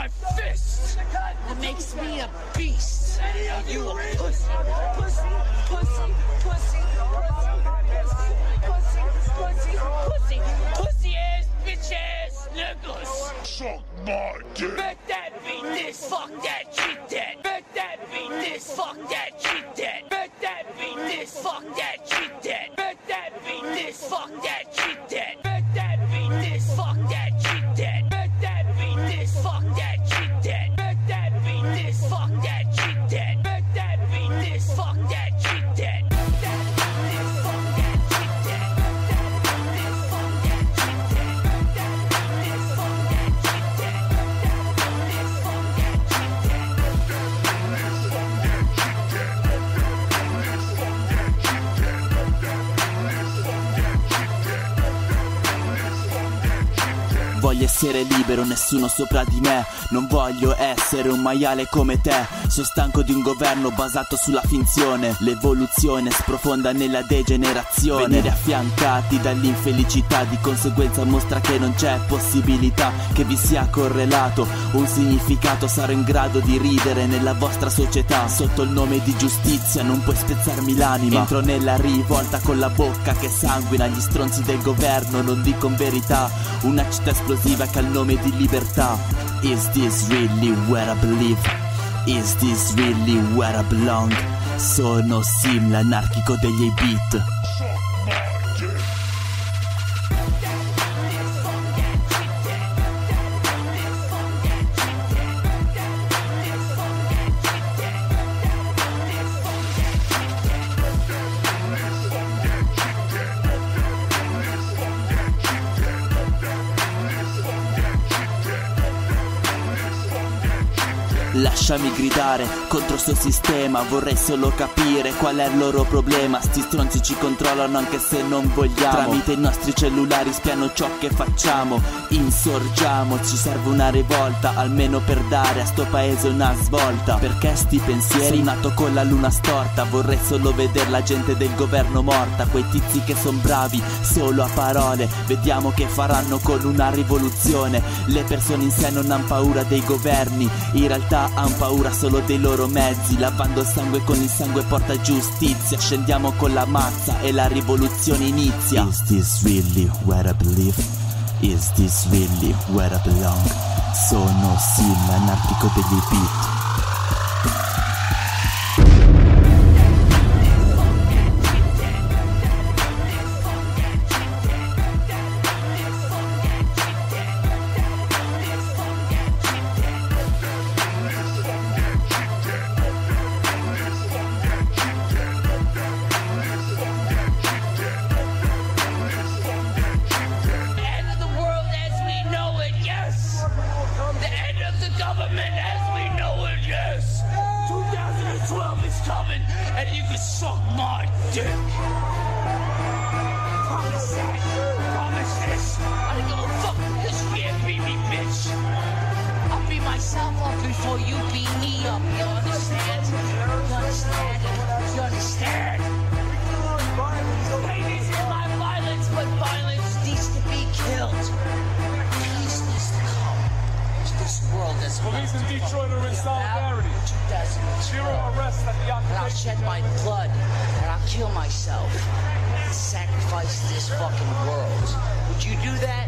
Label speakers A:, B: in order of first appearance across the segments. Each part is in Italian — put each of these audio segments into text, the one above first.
A: my fist. That makes me a beast. And you a pussy. Pussy, pussy, pussy, pussy, pussy, pussy, pussy ass, bitch ass niggas.
B: Suck my dick.
A: Bet that beat this, fuck that, cheat that. Bet that beat this, fuck that, cheat that. Bet that beat this, fuck that, cheat that. Bet that beat this, fuck that, cheat that. Bet that beat this, fuck that, cheat that. Bet that beat this, fuck that, cheat that. Bet that beat this, fuck that, cheat that. Bet that beat this, fuck that, cheat that. Bet that beat this, fuck that, cheat that. Bet that beat this, fuck that, cheat that. Bet that beat this, fuck that, cheat that. Bet that beat this, fuck that, cheat
C: Voglio essere libero, nessuno sopra di me. Non voglio essere un maiale come te. Sono stanco di un governo basato sulla finzione. L'evoluzione sprofonda nella degenerazione. Venire affiancati dall'infelicità, di conseguenza mostra che non c'è possibilità che vi sia correlato un significato. Sarò in grado di ridere nella vostra società. Sotto il nome di giustizia non puoi spezzarmi l'anima. Entro nella rivolta con la bocca che sanguina. Gli stronzi del governo non dicono verità. Una città esplosiva che ha il nome di libertà. Is this really where I believe? Is this really where I belong? Sono Sim, l'anarchico degli 8-bit. Lasciami gridare contro sto sistema. Vorrei solo capire qual è il loro problema. Sti stronzi ci controllano anche se non vogliamo. Tramite i nostri cellulari spiano ciò che facciamo. Insorgiamo, ci serve una rivolta, almeno per dare a sto paese una svolta. Perché sti pensieri? Sono nato con la luna storta. Vorrei solo vedere la gente del governo morta. Quei tizi che son bravi solo a parole. Vediamo che faranno con una rivoluzione. Le persone in sé non han paura dei governi. In realtà han paura solo dei loro mezzi. Lavando il sangue con il sangue porta giustizia. Scendiamo con la mazza e la rivoluzione inizia. Is this really where I believe? Is this really where I belong? Sono Sim, l'anarchico degli 8-bit.
A: And you can suck my dick. Promise that. Promise this. I don't give a fuck because you can't beat me, bitch. I'll beat myself up before you beat me up. You understand? You understand? You understand? Pain isn't my violence, but violence needs to be killed. Peace needs to come to this world as
D: Police in Detroit are in solidarity.
A: 2012.
D: Zero arrests at the
A: And I'll shed my blood, and I'll kill myself, and sacrifice this fucking world. Would you do that?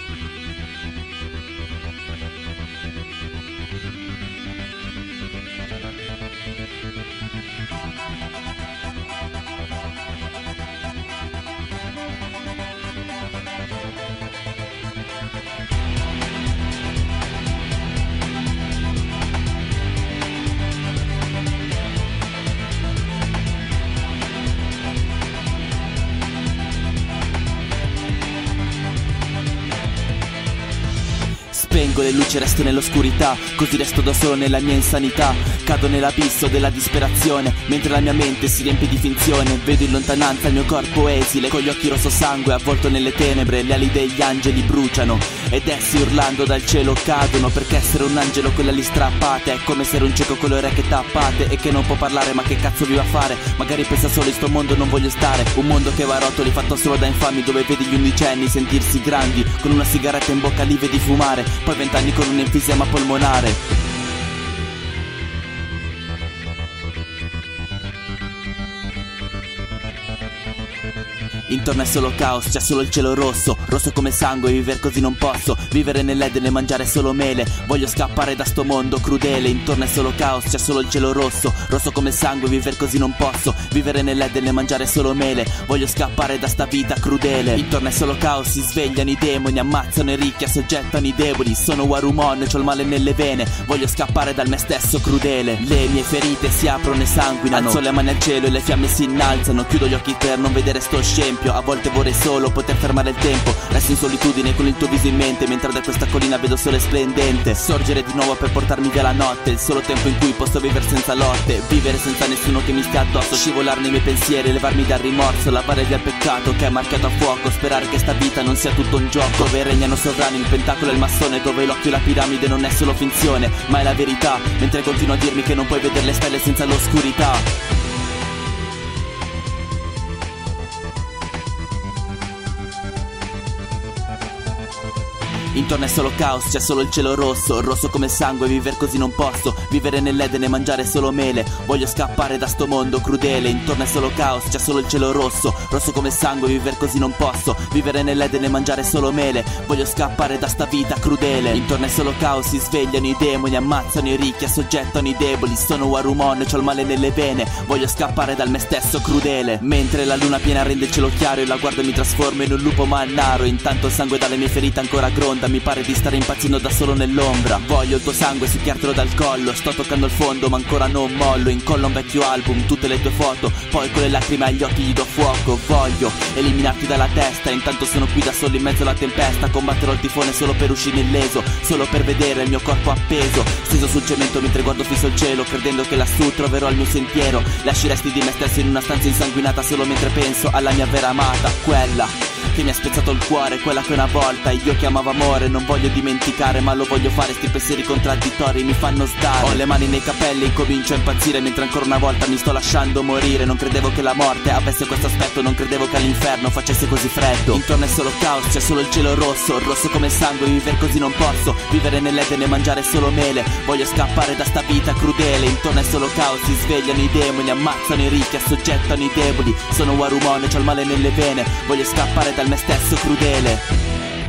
C: Spengo le luci e resto nell'oscurità, così resto da solo nella mia insanità. Cado nell'abisso della disperazione, mentre la mia mente si riempie di finzione. Vedo in lontananza il mio corpo esile, con gli occhi rosso sangue avvolto nelle tenebre. Le ali degli angeli bruciano ed essi urlando dal cielo cadono, perché essere un angelo quella lì strappate è come essere un cieco con le orecchie tappate e che non può parlare, ma che cazzo vi va a fare? Magari pensa solo in sto mondo non voglio stare, un mondo che va a rotoli fatto solo da infami, dove vedi gli undicenni sentirsi grandi con una sigaretta in bocca li vedi fumare, poi 20 anni con un enfisema polmonare. Intorno è solo caos, c'è solo il cielo rosso, rosso come sangue, viver così non posso, vivere nell'Eden e mangiare solo mele, voglio scappare da sto mondo crudele. Intorno è solo caos, c'è solo il cielo rosso, rosso come sangue, viver così non posso, vivere nell'Eden e mangiare solo mele, voglio scappare da sta vita crudele. Intorno è solo caos, si svegliano i demoni, ammazzano i ricchi, assoggettano i deboli, sono Warumon, c'ho il male nelle vene, voglio scappare dal me stesso crudele. Le mie ferite si aprono e sanguinano, alzo le mani al cielo e le fiamme si innalzano, chiudo gli occhi per non vedere sto scempio. A volte vorrei solo poter fermare il tempo, resto in solitudine con il tuo viso in mente, mentre da questa collina vedo sole splendente sorgere di nuovo per portarmi via la notte, il solo tempo in cui posso vivere senza lotte, vivere senza nessuno che mi stia addosso, scivolare nei miei pensieri, levarmi dal rimorso, lavare via il peccato che è marchiato a fuoco, sperare che sta vita non sia tutto un gioco, dove regnano sovrani il pentacolo e il massone, dove l'occhio e la piramide non è solo finzione ma è la verità, mentre continuo a dirmi che non puoi vedere le stelle senza l'oscurità. Intorno è solo caos, c'è solo il cielo rosso, rosso come sangue, viver così non posso, vivere nell'Eden e mangiare solo mele, voglio scappare da sto mondo crudele. Intorno è solo caos, c'è solo il cielo rosso, rosso come sangue, viver così non posso, vivere nell'Eden e mangiare solo mele, voglio scappare da sta vita crudele. Intorno è solo caos, si svegliano i demoni, ammazzano i ricchi, assoggettano i deboli, sono Warumon, c'ho il male nelle vene, voglio scappare dal me stesso crudele. Mentre la luna piena rende il cielo chiaro, io la guardo e mi trasformo in un lupo mannaro, intanto il sangue dalle mie ferite ancora gronda, mi pare di stare impazzendo da solo nell'ombra, voglio il tuo sangue succhiartelo dal collo, sto toccando il fondo ma ancora non mollo, incollo un vecchio album, tutte le tue foto, poi con le lacrime agli occhi gli do fuoco, voglio eliminarti dalla testa, intanto sono qui da solo in mezzo alla tempesta, combatterò il tifone solo per uscire illeso, solo per vedere il mio corpo appeso, steso sul cemento mentre guardo fisso il cielo, credendo che lassù troverò il mio sentiero, lasci i resti di me stesso in una stanza insanguinata solo mentre penso alla mia vera amata, quella che mi ha spezzato il cuore, quella che una volta io chiamavo amore, non voglio dimenticare ma lo voglio fare, sti pensieri contraddittori mi fanno stare, ho le mani nei capelli e comincio a impazzire, mentre ancora una volta mi sto lasciando morire, non credevo che la morte avesse questo aspetto, non credevo che all'inferno facesse così freddo. Intorno è solo caos, c'è solo il cielo rosso, rosso come sangue, viver così non posso, vivere nell'Eden e mangiare solo mele, voglio scappare da sta vita crudele. Intorno è solo caos, si svegliano i demoni, ammazzano i ricchi, assoggettano i deboli, sono Warumon, c'ho il male nelle vene, voglio scappare dal me stesso crudele.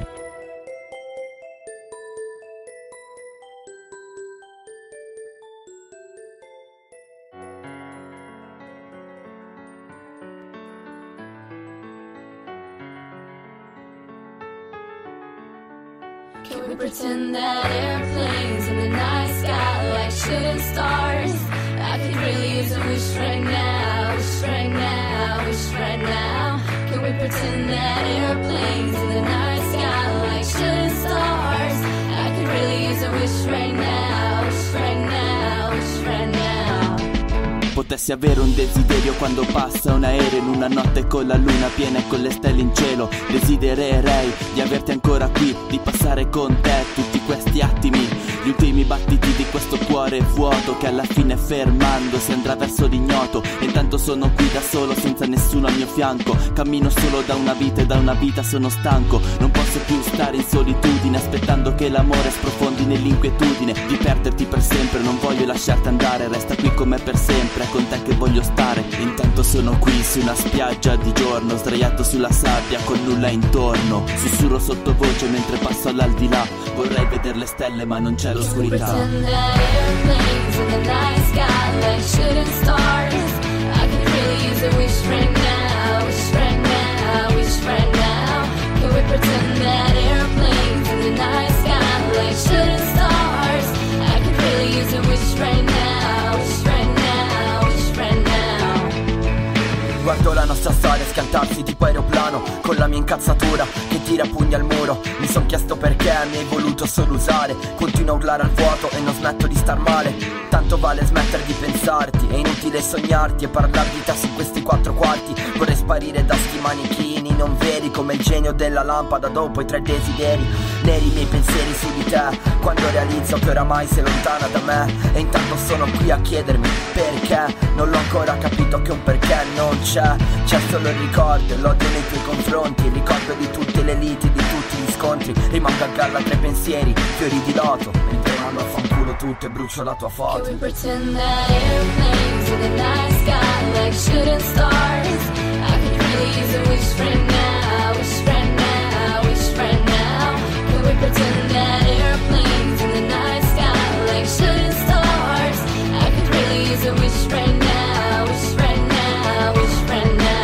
B: Can we pretend that airplanes in the night sky like shooting stars? I could really use a wish right now, wish right now, wish right now. Can we pretend that airplanes in the night sky like shooting stars? I could really use a wish right now, wish right now, wish right now.
C: Potessi avere un desiderio quando passa un aereo in una notte con la luna piena e con le stelle in cielo, desidererei di averti ancora qui, di passare con te tutti questi attimi, gli ultimi battiti di questo cuore vuoto che alla fine fermandosi andrà verso l'ignoto, e intanto sono qui da solo senza nessuno al mio fianco, cammino solo da una vita e da una vita sono stanco, non posso più stare in solitudine aspettando che l'amore sprofondi nell'inquietudine, di perderti per sempre, non voglio lasciarti andare, resta qui con me per sempre, è con te che voglio stare. Intanto sono qui su una spiaggia di giorno, sdraiato sulla sabbia con nulla intorno, sussurro sottovoce mentre passo all'aldilà, vorrei vedere le stelle ma non c'è l'oscurità.
B: Pretend that airplanes in the night sky like shooting stars. I could really use a wish right now, wish right now, wish right now. Can we pretend that airplanes in the night sky like shooting stars? I could really use a wish right now, wish right now, wish right now.
E: Guardo la nostra storia schiantarsi tipo aeroplano, mano con la mia incazzatura che tira pugni al muro. Mi son chiesto perché mi hai voluto solo usare. Continuo a urlare al vuoto e non smetto di star male. Tanto vale smettere di pensarti, è inutile sognarti e parlar di te su questi 4 quarti. Vorrei sparire da sti manichini non veri, come il genio della lampada dopo i 3 desideri. Neri i miei pensieri su di te, quando realizzo che oramai sei lontana da me. E intanto sono qui a chiedermi perché. Non l'ho ancora capito che un perché non c'è. C'è solo il ricordo e l'odio nei tuoi confronti. Il ricordo di tutte le liti, di tutti gli scontri. Rimango a galla tra i pensieri, fiori di loto. Mentre mando a fanculo tutto e brucio la tua foto.
B: Can we pretend that airplanes in the night sky like shooting stars? I could really use a wish right now, wish right now, wish right now. Can we pretend that airplanes in the night sky like shooting stars? I could really use a wish right now, wish right now, wish right now.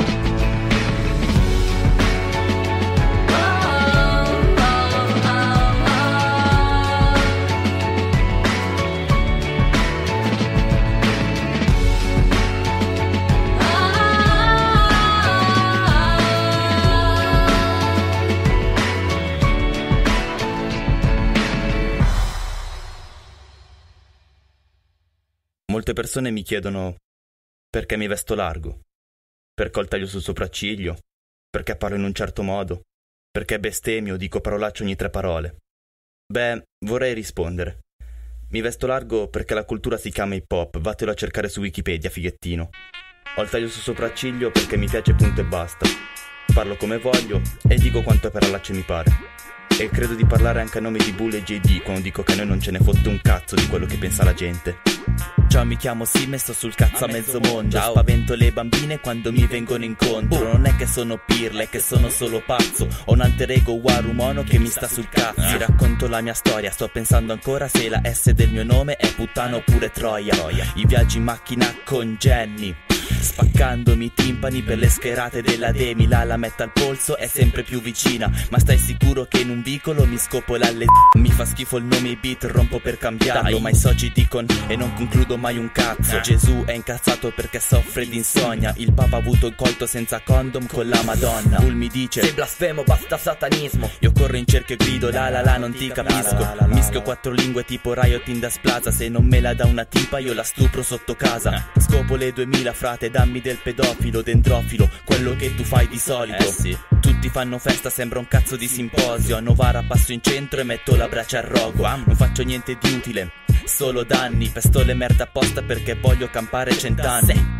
F: Molte persone mi chiedono perché mi vesto largo, perché ho il taglio sul sopracciglio, perché parlo in un certo modo, perché bestemmio, dico parolacce ogni 3 parole. Beh, vorrei rispondere. Mi vesto largo perché la cultura si chiama hip hop, vattelo a cercare su Wikipedia, fighettino. Ho il taglio sul sopracciglio perché mi piace punto e basta. Parlo come voglio e dico quante parolacce mi pare. E credo di parlare anche a nome di Bull e JD quando dico che a noi non ce ne fotte un cazzo di quello che pensa la gente. Ciao, mi chiamo Sim e sto sul cazzo a mezzo mondo. Ciao. Spavento le bambine quando mi vengono incontro. Non è che sono pirla, è che sono solo pazzo. Ho un alter ego Warumono che mi sta sul cazzo. Ti racconto la mia storia, sto pensando ancora se la S del mio nome è puttana oppure Troia. I viaggi in macchina con Jenny, spaccandomi i timpani per le scherate della Demi. La lametta al polso è sempre più vicina, ma stai sicuro che in un vicolo mi scopola le mi fa schifo il nome e beat, rompo per cambiarlo. Ma i soci dicono e non concludo mai un cazzo. Gesù è incazzato perché soffre di insonnia. Il papa ha avuto il colto senza condom con la Madonna. Bull mi dice sei blasfemo, basta satanismo. Io corro in cerchio e grido la la la non ti capisco. Mischio 4 lingue tipo Riot in Das Plaza. Se non me la dà una tipa io la stupro sotto casa. Scopo le 2000 frate, dammi del pedofilo, dendrofilo, quello che tu fai di solito. Sì. Tutti fanno festa, sembra un cazzo di simposio. A Novara passo in centro e metto la brace al rogo. Non faccio niente di utile, solo danni. Pesto le merda apposta perché voglio campare 100 anni.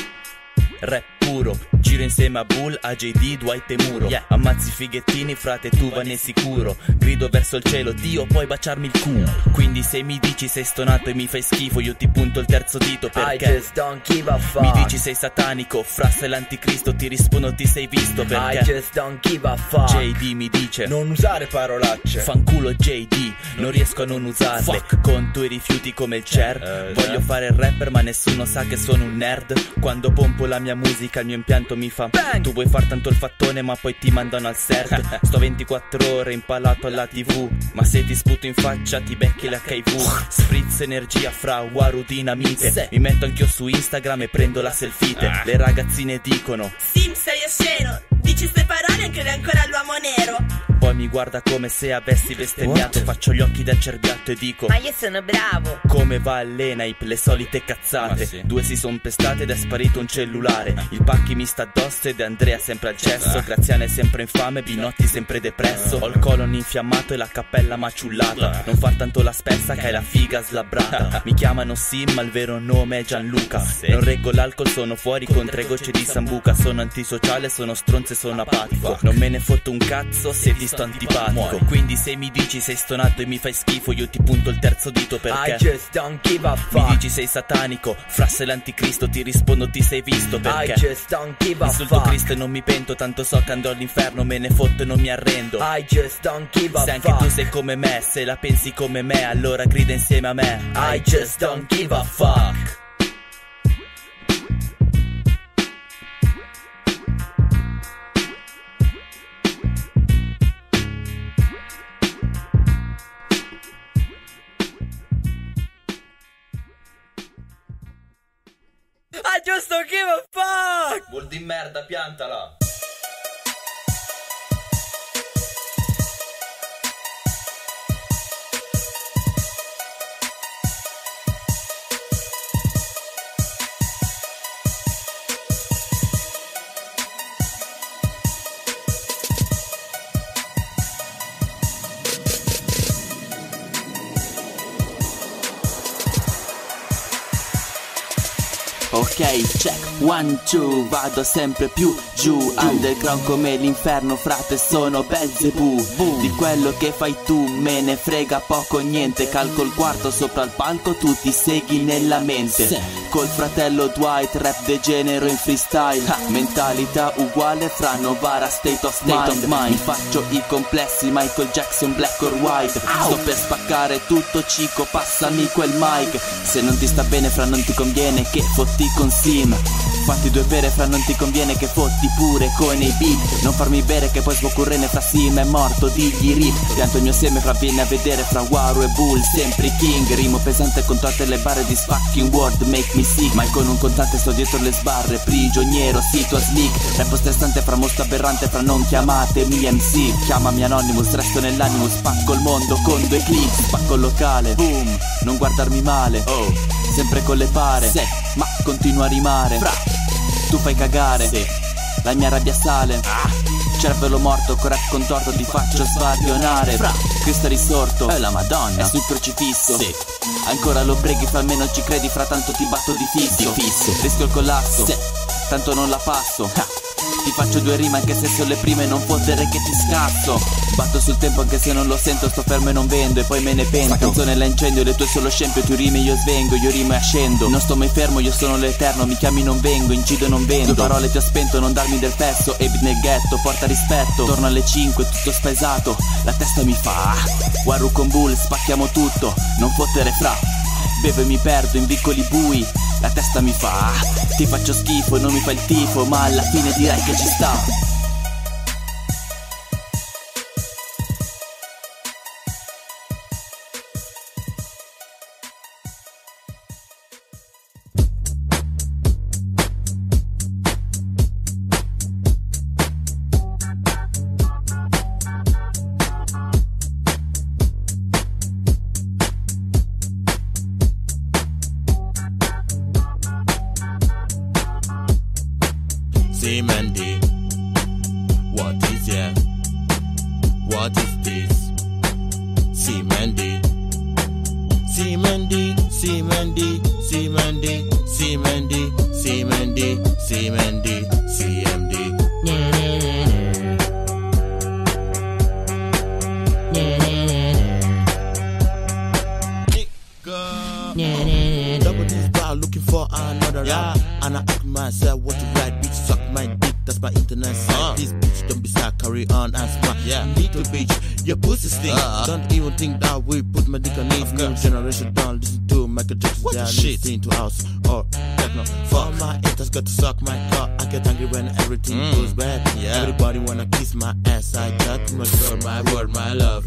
F: Rap puro, giro insieme a Bull, a JD, Dwight e Muro. Ammazzi fighettini, frate, tu va ne sicuro. Grido verso il cielo, Dio, puoi baciarmi il culo. Quindi se mi dici sei stonato e mi fai schifo, io ti punto il terzo dito perché I just don't give a fuck. Mi dici sei satanico, frasse l'anticristo, ti rispondo ti sei visto perché I just don't give a fuck. JD mi dice non usare parolacce. Fanculo JD, non riesco a non usarle. Fuck. Conto i rifiuti come il Cher. Voglio fare il rapper ma nessuno sa che sono un nerd. Quando pompo la mia musica il mio impianto mi fa bang. Tu vuoi far tanto il fattone ma poi ti mandano al CERT. Sto 24 ore impalato alla TV, ma se ti sputo in faccia ti becchi l'HIV. Spritz energia fra Waru dinamite. Mi metto anch'io su Instagram e prendo la selfie. Le ragazzine dicono
G: Sim sei osceno, dici ste parole e credi ancora all'uomo nero.
F: Poi mi guarda come se avessi bestemmiato. Faccio gli occhi da cerbiatto e dico
G: ma io sono bravo.
F: Come va all'Enaip, le solite cazzate. Sì. 2 si son pestate ed è sparito un cellulare. Il Pacchi mi sta addosso ed Andrea sempre al cesso. Graziano è sempre infame, Binotti sempre depresso. Ho il colon infiammato e la cappella maciullata. Non far tanto la spessa che hai la figa slabbrata. Mi chiamano Sim ma il vero nome è Gianluca. Non reggo l'alcol, sono fuori con 3 gocce di sambuca. Sono antisociale, sono stronzo e sono apatico. Non me ne fotto un cazzo se ti sto antipatico. Quindi se mi dici sei stonato e mi fai schifo, io ti punto il terzo dito perché I just don't give a fuck. Mi dici sei satanico, frasse l'anticristo, ti rispondo ti sei visto perché I just don't give a insulto fuck. Cristo e non mi pento, tanto so che andrò all'inferno, me ne fotto e non mi arrendo. I just don't give a fuck. Se anche tu sei come me, se la pensi come me, allora grida insieme a me I just don't give a fuck.
G: I just don't give a fuck.
F: Vuol di merda, piantala.
C: Ok, check, 1, 2, vado sempre più giù. Underground come l'inferno, frate, sono Belzebù. Di quello che fai tu me ne frega poco niente. Calco il quarto sopra il palco, tu ti segui nella mente. Col fratello Dwight, rap degenero in freestyle. Mentalità uguale fra Novara, state of mind. Mi faccio i complessi, Michael Jackson, black or white. Sto per spaccare tutto, Cico, passami quel mic. Se non ti sta bene, fra non ti conviene che fotti con Sim. Fatti due pere, fra non ti conviene che fotti pure con i beat. Non farmi bere che poi sbocurrene, fra Sim è morto, digli rip. Pianto il mio seme, fra vieni a vedere, fra Waru e Bull, sempre king. Rimo pesante con tutte le barre di fucking word, make me sick. Ma con un contante sto dietro le sbarre, prigioniero, situa slick. Rappo stressante, fra mostro aberrante, fra non chiamatemi MC. Chiamami Anonymous, resto nell'animo, spacco il mondo con 2 click. Spacco il locale, boom, non guardarmi male. Oh, sempre con le pare, ma continua a rimare. Fra, tu fai cagare, la mia rabbia sale. Cervello morto, corretto contorto, ti faccio svarionare. Fra, Cristo è risorto, è la Madonna, è sul crocifisso. Ancora lo preghi, fra me non ci credi, fra tanto ti batto di fisso. Rischio il collasso, tanto non la passo. Ti faccio 2 rime anche se sono le prime, non fottere che ti scasso. Batto sul tempo anche se non lo sento, sto fermo e non vendo e poi me ne pento. Sta canzone la incendio, le tue solo scempio, tu rimi io svengo, io rimo e ascendo. Non sto mai fermo, io sono l'eterno, mi chiami non vengo, incido e non vendo. 2 parole ti ho spento, non darmi del pezzo, Ebit nel ghetto, porta rispetto. Torno alle 5, tutto spaesato, la testa mi fa Waru con Bull, spacchiamo tutto, non fottere fra. Bevo e mi perdo in vicoli bui, la testa mi fa ti faccio schifo e non mi fa il tifo, ma alla fine direi che ci sta.
H: Mandy, what is yeah? What is this? See Mandy, see Mandy, see Mandy, see Mandy, see Mandy, see Mandy, see Mandy, CMD. Double this bar looking for another round. And I ask myself what to write, bitch suck my dick, that's my internet site. This bitch don't be sad, carry on and smart. Little bitch, your pussy stink. Don't even think that we put my dick on it. New generation don't listen to Michael Jackson. What the shit? Listen to house or techno. For my haters got to suck my cock. I get angry when everything goes bad. Everybody wanna kiss my ass, I got my girl, my word, my love.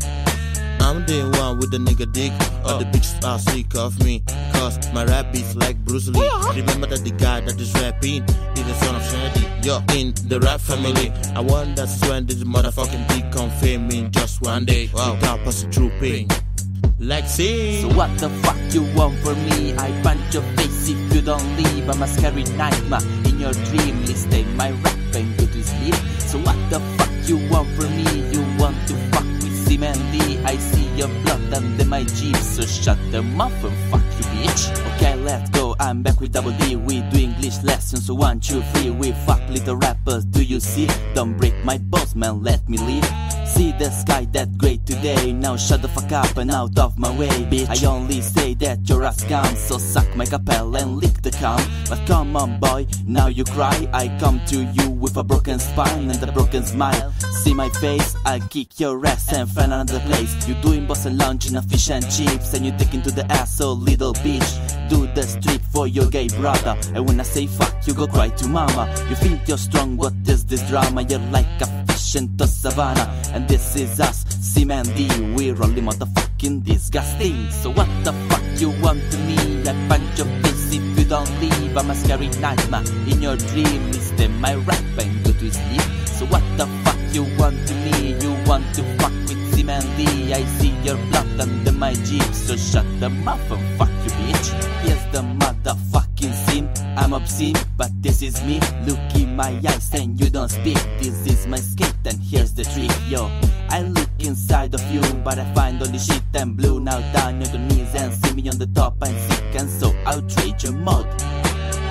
H: I'm the one with the nigga dick. All the bitches are sick of me, cause my rap beats like Bruce Lee. Remember that the guy that is rapping is the son of Shady. Yo, in the rap family, I wonder when this motherfucking dick come fame in just one day. Without passing through pain. Like see.
C: So what the fuck you want from me? I punch your face if you don't leave. I'm a scary nightmare in your dream. Listen my rap and go to sleep. So what the fuck you want from me? You want to fuck with Mandy? I see your blood under my jeep, so shut them up and fuck you, bitch. Okay, let's go, I'm back with Double D. We do English lessons, so 1, 2, 3. We fuck little rappers, do you see? Don't break my balls, man, let me live. See the sky that great today. Now shut the fuck up and out of my way, bitch. I only say that your ass comes, so suck my capel and lick the cum. But come on boy, now you cry. I come to you with a broken spine and a broken smile. See my face, I'll kick your ass and find another place. You doing boss and lunch in a fish and chips, and you taking to the ass, so little bitch. Do the strip for your gay brother, and when I say fuck you go cry to mama. You think you're strong, what is this drama? You're like a fish into savannah, and this is us, C-Man-D. We're only motherfucking disgusting. So what the fuck you want to me? I punch your face if you don't leave. I'm a scary nightmare in your dream. Listen my rap and go to sleep. So what the fuck you want to me? You want to fuck with C-Man-D? I see your blood under my jeep, so shut them up and fuck you, bitch. Here's the motherfucking scene. I'm obscene, but this is me. Look in my eyes and you don't speak. This is my skate and here's the trick, yo. I look inside of you, but I find only shit and blue. Now down on your knees and see me on the top. I'm sick and so outrage your mode.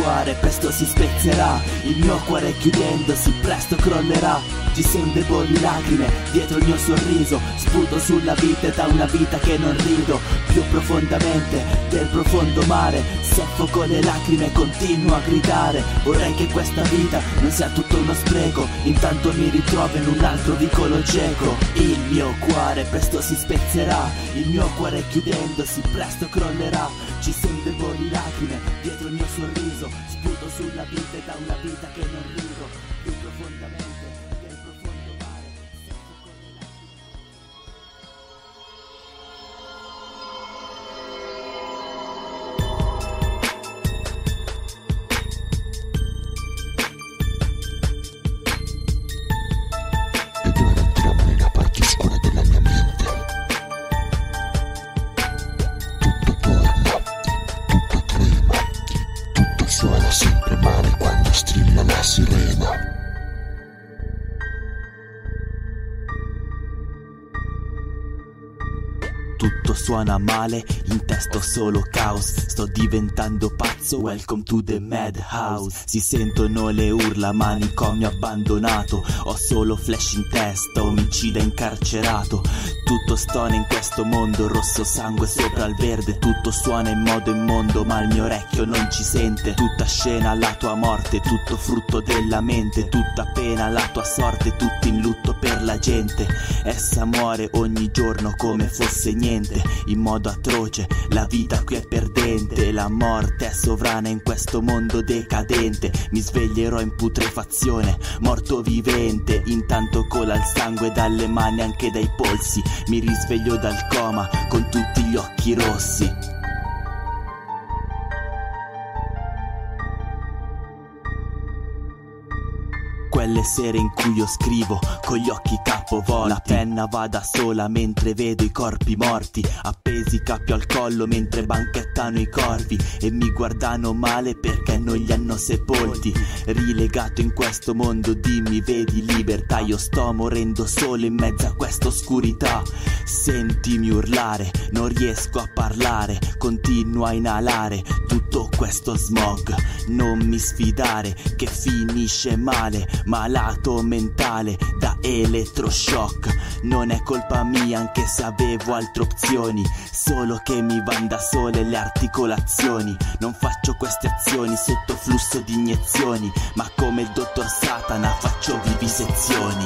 C: cuore presto si spezzerà, il mio cuore chiudendosi presto crollerà. Ci son deboli lacrime dietro il mio sorriso, sputo sulla vita e da una vita che non rido. Più profondamente del profondo mare, soffoco le lacrime e continuo a gridare. Vorrei che questa vita non sia tutto uno spreco, intanto mi ritrovo in un altro vicolo cieco. Il mio cuore presto si spezzerà, il mio cuore chiudendosi presto crollerà. Ci son deboli lacrime dietro il mio sorriso, sputo sulla vita e da una vita che non rido. Più profondamente del profondo mare, soffoco le lacrime.
I: Ed ora entriamo nella parte oscura della mia mente. Tutto torna, tutto trema, tutto suona sempre male quando strilla la sirena.
C: Tutto suona male, in testa ho solo caos. Sto diventando pazzo, welcome to the madhouse. Si sentono le urla, manicomio abbandonato. Ho solo flash in testa, omicida incarcerato. Tutto stona in questo mondo, rosso sangue sopra il verde. Tutto suona in modo immondo, ma il mio orecchio non ci sente. Tutta scena la tua morte, tutto frutto della mente. Tutta pena la tua sorte, tutto in lutto per la gente. Essa muore ogni giorno come fosse niente, in modo atroce, la vita qui è perdente. La morte è sovrana in questo mondo decadente. Mi sveglierò in putrefazione, morto vivente. Intanto cola il sangue dalle mani, anche dai polsi. Mi risveglio dal coma con tutti gli occhi rossi. Quelle sere in cui io scrivo con gli occhi capovolti, la penna va da sola mentre vedo i corpi morti, appesi cappio al collo mentre banchettano i corvi e mi guardano male perché non li hanno sepolti. Rilegato in questo mondo di mi vedi libertà, io sto morendo solo in mezzo a questa oscurità. Sentimi urlare, non riesco a parlare, continuo a inalare tutto questo smog. Non mi sfidare che finisce male, malato mentale da elettroshock. Non è colpa mia anche se avevo altre opzioni, solo che mi van da sole le articolazioni. Non faccio queste azioni sotto flusso di iniezioni, ma come il dottor Satana faccio vivisezioni.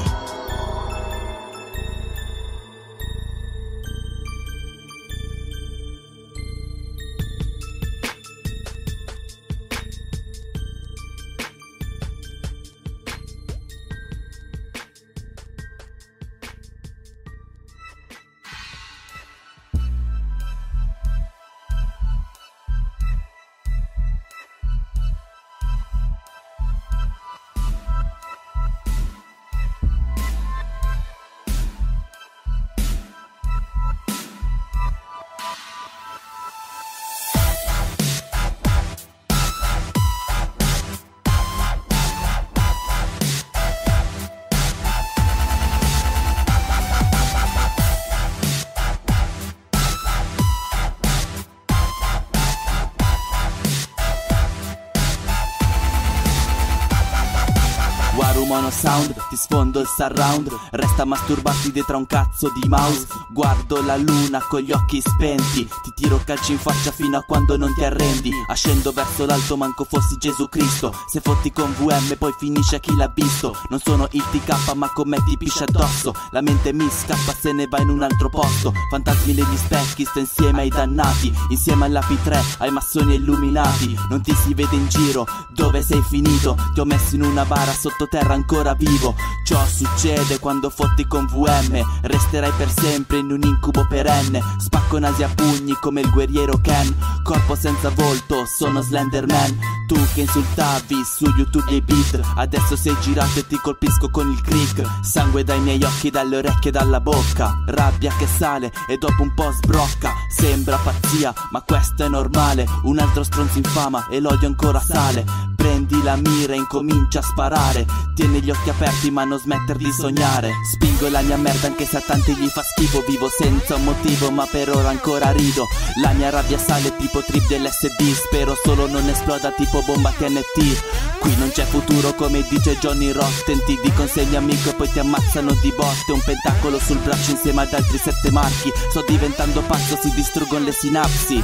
C: Mono sound, ti sfondo il surround, resta a masturbarti dietro a un cazzo di mouse. Guardo la luna con gli occhi spenti, ti tiro calci in faccia fino a quando non ti arrendi. Ascendo verso l'alto manco fossi Gesù Cristo, se fotti con VM poi finisce a chi l'ha visto. Non sono il TK ma con me ti piscia addosso, la mente mi scappa se ne va in un altro posto. Fantasmi negli specchi, sto insieme ai dannati, insieme alla P3, ai massoni illuminati. Non ti si vede in giro, dove sei finito? Ti ho messo in una bara sottoterra ancora vivo. Ciò succede quando fotti con VM, resterai per sempre in un incubo perenne. Spacco nasi a pugni come il guerriero Ken, corpo senza volto, sono Slenderman. Tu che insultavi su YouTube e beat, adesso sei girato e ti colpisco con il crick. Sangue dai miei occhi, dalle orecchie e dalla bocca, rabbia che sale e dopo un po' sbrocca. Sembra pazzia ma questo è normale, un altro stronzo in fama e l'odio ancora sale. prendi la mira e incomincia a sparare. Tieni gli occhi aperti ma non smetter di sognare. Spingo la mia merda anche se a tanti gli fa schifo. Vivo senza un motivo ma per ora ancora rido. La mia rabbia sale tipo trip dell'SD. Spero solo non esploda tipo bomba TNT. Qui non c'è futuro come dice Johnny Rotten. Ti di consegni amico e poi ti ammazzano di botte. Un pentacolo sul braccio insieme ad altri 7 marchi. Sto diventando pazzo, si distruggono le sinapsi.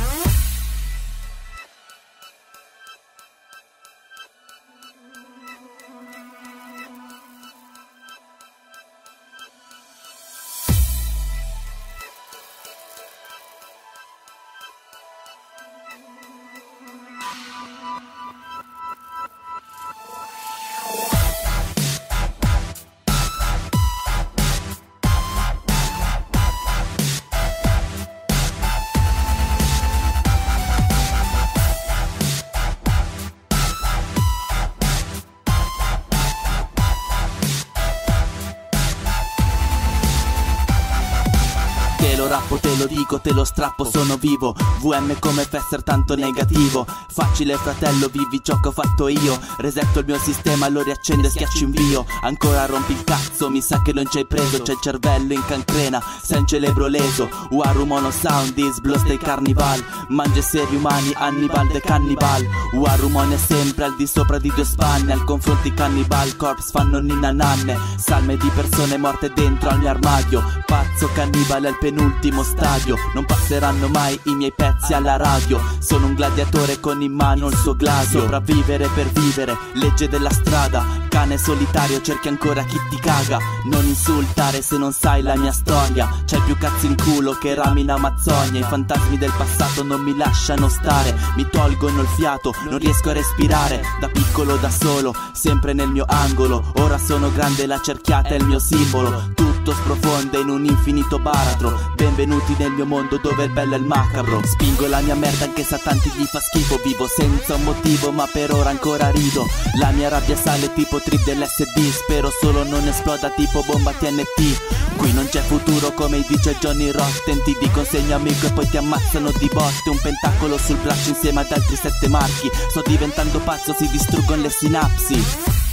C: Te lo rappo, te lo dico, te lo strappo, sono vivo. VM come Fester tanto negativo. Facile fratello, vivi ciò che ho fatto io. Resetto il mio sistema, lo riaccendo e schiaccio invio. Ancora rompi il cazzo, mi sa che non ci hai preso. C'è il cervello in cancrena, sei un celebro leso. Waru mono sound, is blow stay carnival. Mangia esseri umani, Hannibal the cannibal. Waru mono è sempre al di sopra di 2 spanne. Al confronto i cannibal corpse fanno ninna nanne. Salme di persone morte dentro al mio armadio. Pazzo cannibale al penultimo stadio. Non passeranno mai i miei pezzi alla radio. Sono un gladiatore con in mano il suo gladio. Sopravvivere per vivere, legge della strada. Cane solitario, cerchi ancora chi ti caga. Non insultare se non sai la mia storia. C'hai più cazzo in culo che rami in Amazzonia. I fantasmi del passato non mi lasciano stare. Mi tolgono il fiato, non riesco a respirare. Da piccolo da solo, sempre nel mio angolo. Ora sono grande, la cerchiata è il mio simbolo. Tutto sprofonda in un infinito baratro. Benvenuti nel mio mondo dove il bello è il macabro. Spingo la mia merda anche se a tanti gli fa schifo. Vivo senza un motivo ma per ora ancora rido. La mia rabbia sale tipo trip dell'SD. Spero solo non esploda tipo bomba TNT. Qui non c'è futuro come dice Johnny Rotten. Ti di consegno amico e poi ti ammazzano di botte. Un pentacolo sul braccio insieme ad altri 7 marchi. Sto diventando pazzo, si distruggono le sinapsi.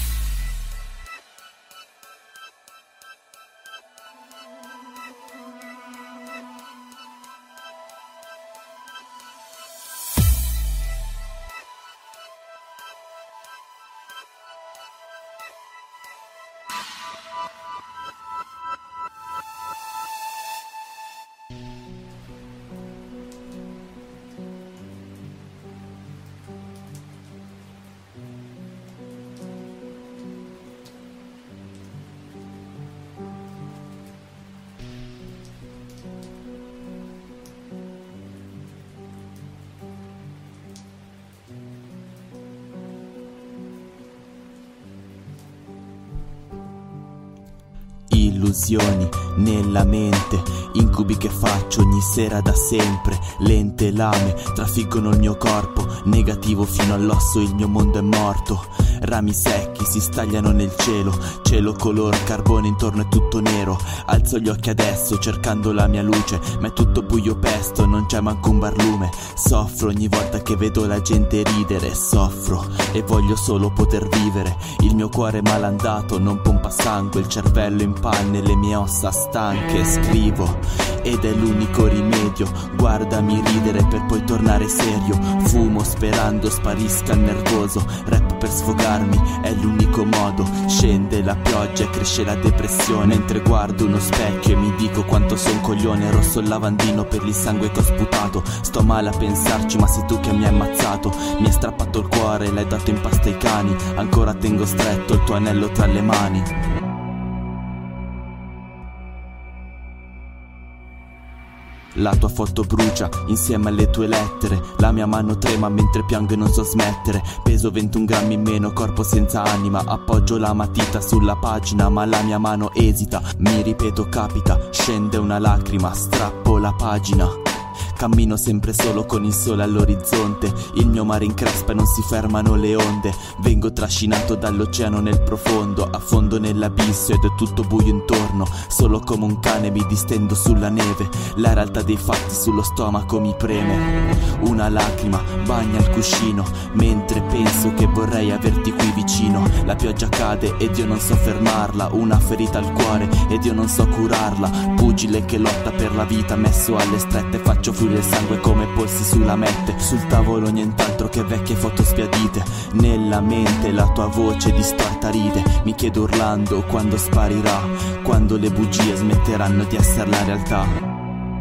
C: Illusioni nella mente, incubi che faccio ogni sera da sempre. Lente lame trafiggono il mio corpo, negativo fino all'osso, il mio mondo è morto. Rami secchi si stagliano nel cielo, cielo color carbone, intorno è tutto nero. Alzo gli occhi adesso cercando la mia luce, ma è tutto buio pesto, non c'è manco un barlume. Soffro ogni volta che vedo la gente ridere, soffro e voglio solo poter vivere. Il mio cuore è malandato, non pompa sangue, il cervello in panne, le mie ossa stanche. Scrivo ed è l'unico rimedio, guardami ridere per poi tornare serio. Fumo sperando sparisca il nervoso, rap per sfogarmi è l'unico modo. Scende la pioggia e cresce la depressione, mentre guardo uno specchio e mi dico quanto son coglione. Rosso il lavandino per il sangue che ho sputato. Sto male a pensarci ma sei tu che mi hai ammazzato. Mi hai strappato il cuore, l'hai dato in pasta ai cani. Ancora tengo stretto il tuo anello tra le mani. La tua foto brucia insieme alle tue lettere. La mia mano trema mentre piango e non so smettere. Peso 21 grammi in meno, corpo senza anima. Appoggio la matita sulla pagina ma la mia mano esita. Mi ripeto capita, scende una lacrima, strappo la pagina. Cammino sempre solo con il sole all'orizzonte, il mio mare increspa e non si fermano le onde. Vengo trascinato dall'oceano nel profondo, affondo nell'abisso ed è tutto buio intorno. Solo come un cane mi distendo sulla neve, la realtà dei fatti sullo stomaco mi preme. Una lacrima bagna il cuscino, mentre penso che vorrei averti qui vicino. La pioggia cade ed io non so fermarla, una ferita al cuore ed io non so curarla. Pugile che lotta per la vita, messo alle strette, faccio fluire il sangue come polsi sulla mette. Sul tavolo nient'altro che vecchie foto sbiadite, nella mente la tua voce distorta ride. Mi chiedo urlando quando sparirà, quando le bugie smetteranno di essere la realtà.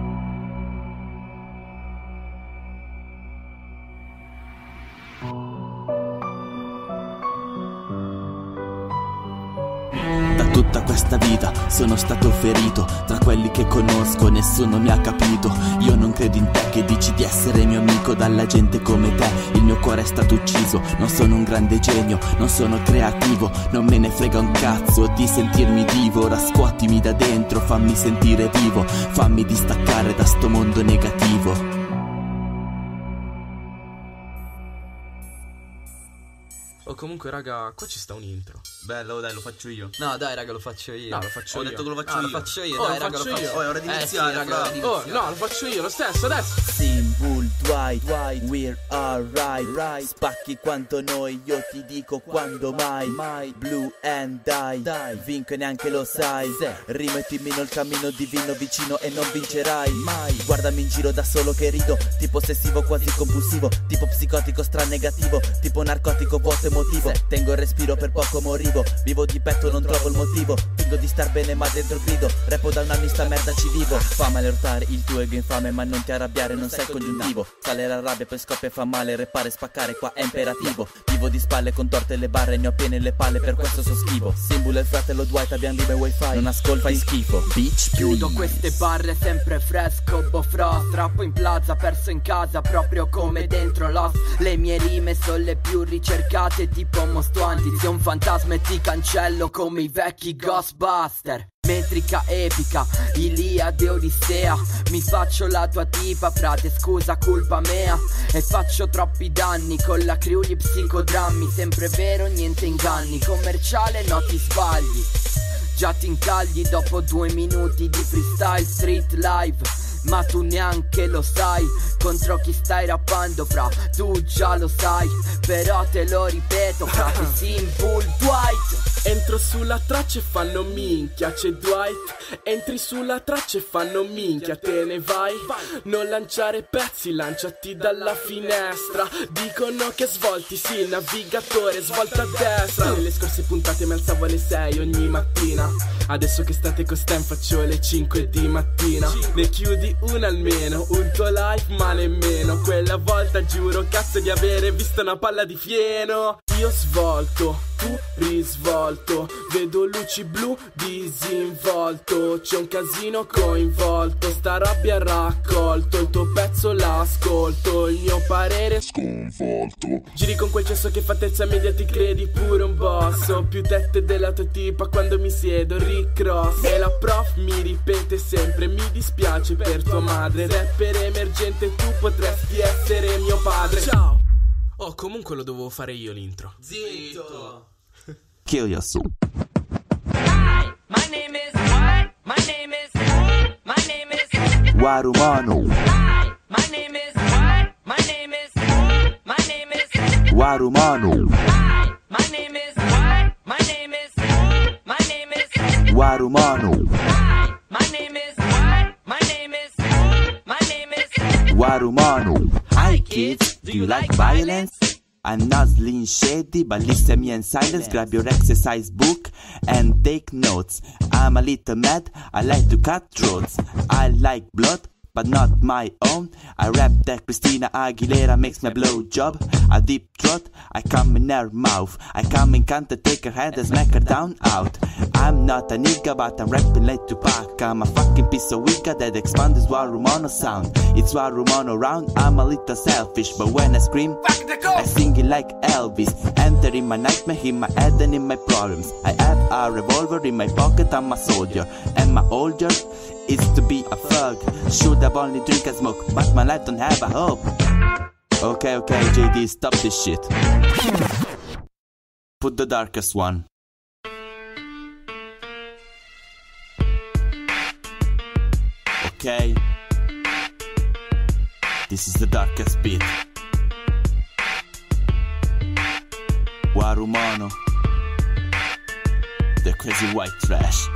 C: Tutta questa vita sono stato ferito, tra quelli che conosco nessuno mi ha capito. Io non credo in te che dici di essere mio amico, dalla gente come te il mio cuore è stato ucciso. Non sono un grande genio, non sono creativo, non me ne frega un cazzo di sentirmi divo. Ora scuotimi da dentro, fammi sentire vivo, fammi distaccare da sto mondo negativo.
J: Oh, comunque raga, qua ci sta un intro.
K: Bello, dai, lo faccio io.
L: No, dai, raga, lo faccio io.
J: No, lo faccio io.
K: Ho detto che lo faccio io.
L: Lo faccio io,
J: Oh,
L: dai,
J: lo
L: raga, lo
J: faccio
L: faccio
J: io.
K: Oh, è ora di iniziare,
L: sì, raga,
J: Oh, no, lo faccio io, lo stesso, adesso.
C: Simple Dwight, we're alright. Spacchi quanto noi, io ti dico quando mai. Blue and die, vinco e neanche lo sai. Rimettimi nel cammino divino vicino e non vincerai mai. Guardami in giro da solo che rido, tipo ossessivo quasi compulsivo, tipo psicotico negativo, tipo narcotico vuoto emotivo. Tengo il respiro per poco morivo, vivo di petto non trovo il motivo. Fingo di star bene ma dentro grido, rappo da un anno in sta merda ci vivo. Fa male urtare il tuo ego infame ma non ti arrabbiare, non sei congiuntivo. Sale la rabbia poi scoppia e fa male, repare spaccare qua è imperativo. Vivo di spalle contorte le barre, ne ho piene le palle per questo so schivo. Simbolo e il fratello Dwight abbiamo lime wifi, non ascolta fai schifo. Bitch
L: chiudo queste barre sempre fresco, bofrost. Rappo in plaza, perso in casa proprio come dentro Lost. Le mie rime sono le più ricercate tipo mostuanti. Sei un fantasma e ti cancello come i vecchi Ghostbuster. Metrica epica, Iliade Odissea. Mi faccio la tua tipa, frate, scusa, colpa mea. E faccio troppi danni con la crew gli psicodrammi. Sempre vero, niente inganni, commerciale no ti sbagli. Già ti incagli dopo 2 minuti di freestyle street live. Ma tu neanche lo sai contro chi stai rappando, fra. Tu già lo sai, però te lo ripeto, frate. Simple Dwight.
J: Entro sulla traccia e fanno minchia, c'è Dwight. Entri sulla traccia e fanno minchia, te ne vai. Non lanciare pezzi, lanciati dalla finestra. Dicono che svolti, sì, il navigatore svolta a destra. Nelle scorse puntate mi alzavo alle 6 ogni mattina. Adesso che state con Stan faccio le 5 di mattina. Ne chiudi una almeno, un tuo live ma nemmeno. Quella volta giuro cazzo di avere visto una palla di fieno. Io svolto, tu risvolto, vedo luci blu disinvolto. C'è un casino coinvolto, sta rabbia ha raccolto. Il tuo pezzo l'ascolto, il mio parere sconvolto. Giri con quel cesso che fa terza media, ti credi pure un boss. Ho più tette della tua tipa quando mi siedo, ricross. E la prof mi ripete sempre, mi dispiace per tua madre. Rapper emergente, tu potresti essere mio padre. Ciao. Oh, comunque lo dovevo fare io l'intro.
K: Zitto.
C: Kill yourself.
A: Hi, my name is what? My name is
C: Warumano.
A: Hi, my name is what? My name is
C: Warumano.
A: Hi, my name is what? My name is
C: Warumano.
A: Hi, my name is what? My name is
C: Warumano. Hi kids, do you like violence? I'm not Slim Shady, but listen me in silence. Grab your exercise book and take notes. I'm a little mad, I like to cut throats. I like blood, but not my own. I rap that Christina Aguilera makes me a blow job. A deep throat, I come in her mouth. I come in, can't take her hand and smack her down out. I'm not a nigga but I'm rapping like Tupac. I'm a fucking piece of wicca that expands Warumono sound. It's Warumono round, I'm a little selfish, but when I scream, I sing it like Elvis. Enter in my nightmare, in my head and in my problems. I have a revolver in my pocket, I'm a soldier. And my older is to be a thug. Should have only drink and smoke, but my life don't have a hope. Okay, JD, stop this shit. Put the darkest one. Okay. This is the darkest beat. Warumono, the crazy white trash.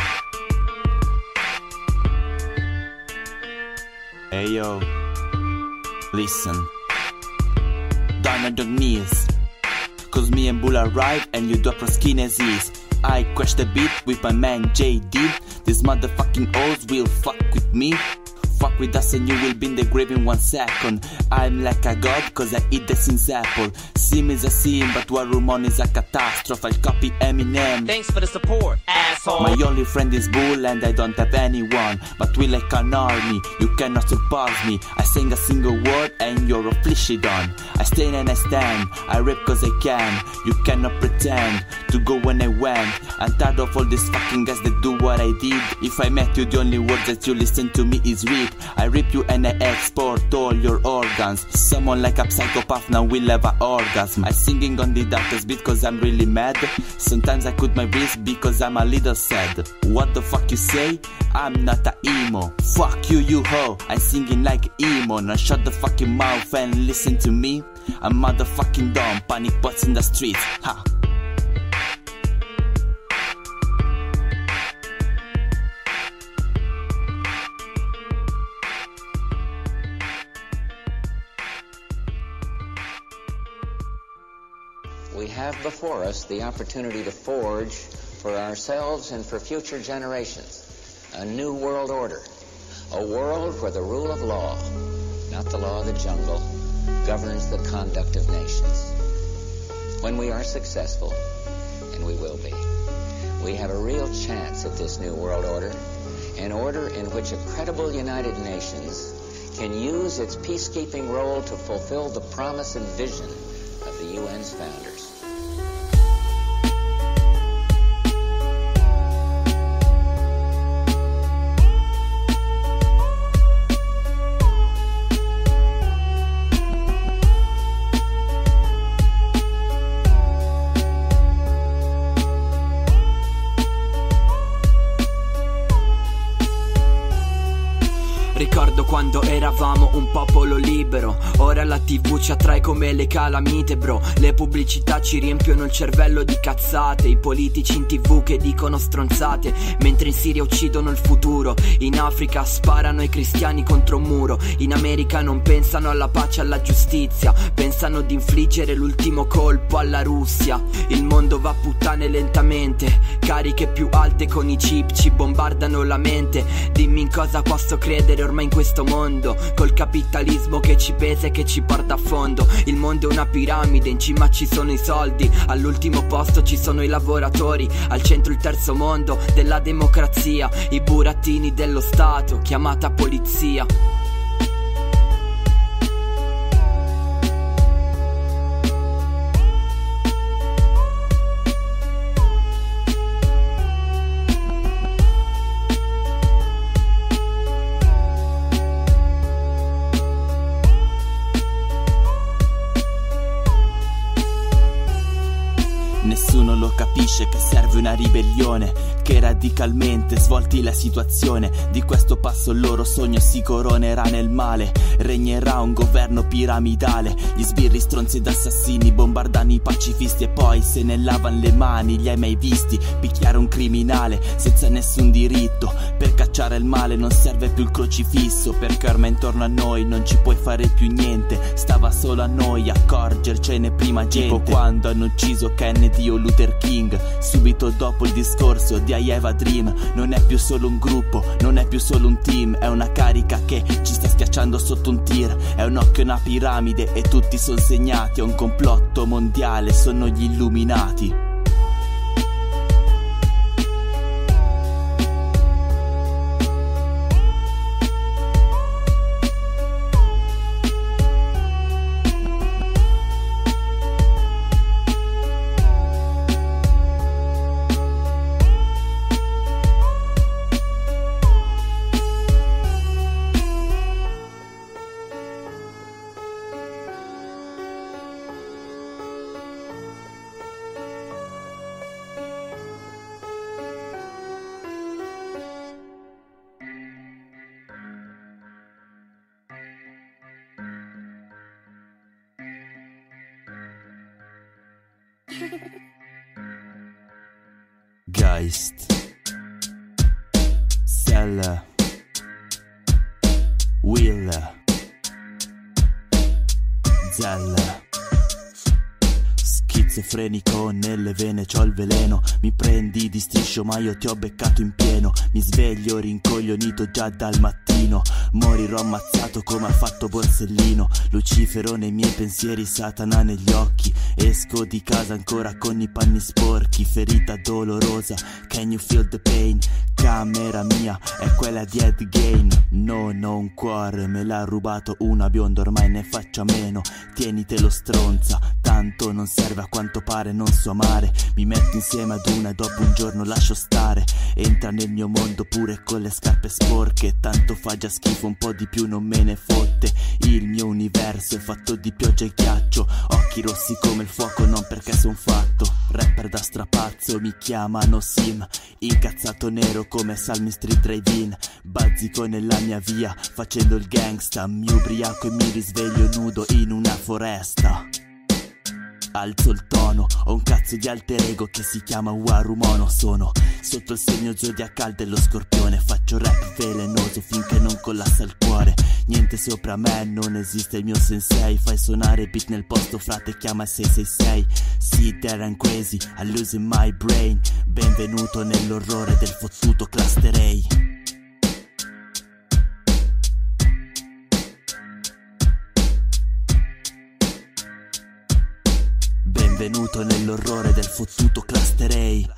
C: Hey yo, listen. Down on your knees, cause me and Bull arrive and you drop your skin as is. I crash the beat with my man JD. These motherfucking hoes will fuck with me. Fuck with us and you will be in the grave in 1 second. I'm like a god cause I eat the sin's apple. Sim is a sim but Warumono is a catastrophe. I'll copy Eminem.
M: Thanks for the support, asshole.
C: My only friend is Bull and I don't have anyone. But we like an army, you cannot surpass me. I sing a single word and you're officially done. I stay and I stand, I rap cause I can. You cannot pretend to go when I went. I'm tired of all these fucking guys that do what I did. If I met you the only words that you listen to me is rip. I rip you and I export all your organs. Someone like a psychopath now will have an orgasm. I'm singing on the darkest beat cause I'm really mad. Sometimes I cut my wrist because I'm a little sad. What the fuck you say? I'm not a emo. Fuck you, you ho. I'm singing like emo. Now shut the fucking mouth and listen to me. I'm motherfucking dumb. Panic pots in the streets. Ha.
N: We have before us the opportunity to forge for ourselves and for future generations a new world order, a world where the rule of law, not the law of the jungle, governs the conduct of nations. When we are successful, and we will be, we have a real chance at this new world order, an order in which a credible United Nations can use its peacekeeping role to fulfill the promise and vision of the UN's founders.
L: Ricordo quando eravamo un popolo libero. Ora la TV ci attrae come le calamite, bro. Le pubblicità ci riempiono il cervello di cazzate. I politici in TV che dicono stronzate, mentre in Siria uccidono il futuro. In Africa sparano ai cristiani contro un muro. In America non pensano alla pace e alla giustizia, pensano di infliggere l'ultimo colpo alla Russia. Il mondo va a puttane lentamente. Cariche più alte con i chip ci bombardano la mente. Dimmi in cosa posso credere ormai in questo mondo, col capitalismo che ci pesa e che ci porta a fondo. Il mondo è una piramide, in cima ci sono i soldi, all'ultimo posto ci sono i lavoratori, al centro il terzo mondo della democrazia, i burattini dello Stato, chiamata polizia.
C: Nessuno lo capisce che serve una ribellione che radicalmente svolti la situazione. Di questo passo il loro sogno si coronerà nel male. Regnerà un governo piramidale. Gli sbirri stronzi ed assassini bombardano i pacifisti e poi se ne lavan le mani. Li hai mai visti picchiare un criminale senza nessun diritto? Per cacciare il male non serve più il crocifisso, perché ormai intorno a noi non ci puoi fare più niente. Stava solo a noi accorgercene prima gente. Tipo quando hanno ucciso Kennedy o Luther King, subito dopo il discorso di I Have a Dream. Non è più solo un gruppo, non è più solo un team, è una carica che ci sta schiacciando sotto un tir. È un occhio, una piramide e tutti sono segnati a un complotto mondiale, sono gli illuminati. Geist, Cell, Will, Zell. Schizofrenico nelle vene, c'ho il veleno. Mi prendi di striscio ma io ti ho beccato in pieno. Mi sveglio rincoglionito già dal mattino. Morirò ammazzato come ha fatto Borsellino. Lucifero nei miei pensieri, Satana negli occhi. Esco di casa ancora con i panni sporchi. Ferita dolorosa, can you feel the pain? Camera mia è quella di Ed Gein. Non ho un cuore, me l'ha rubato una bionda, ormai ne faccio a meno. Tienitelo stronza, tanto non serve, a quanto pare non so amare. Mi metto insieme ad una e dopo un giorno lascio stare. Entra nel mio mondo pure con le scarpe sporche. Tanto fa già schifo, un po' di più non me ne fotte. Il mio universo è fatto di pioggia e ghiaccio. Occhi rossi come il fuoco, non perché son fatto. Rapper da strapazzo, mi chiamano Sim. Incazzato nero come Salmi Street Drive-In. Bazzico nella mia via, facendo il gangsta. Mi ubriaco e mi risveglio nudo in una foresta. Alzo il tono, ho un cazzo di alter ego che si chiama Warumono. Sono sotto il segno zodiacale dello Scorpione. Faccio rap velenoso finché non collassa il cuore. Niente sopra me, non esiste il mio sensei. Fai suonare beat nel posto, frate, chiama 666. See there I'm crazy, I'm losing my brain. Benvenuto nell'orrore del fottuto Cluster A. Benvenuto nell'orrore del fottuto Cluster A.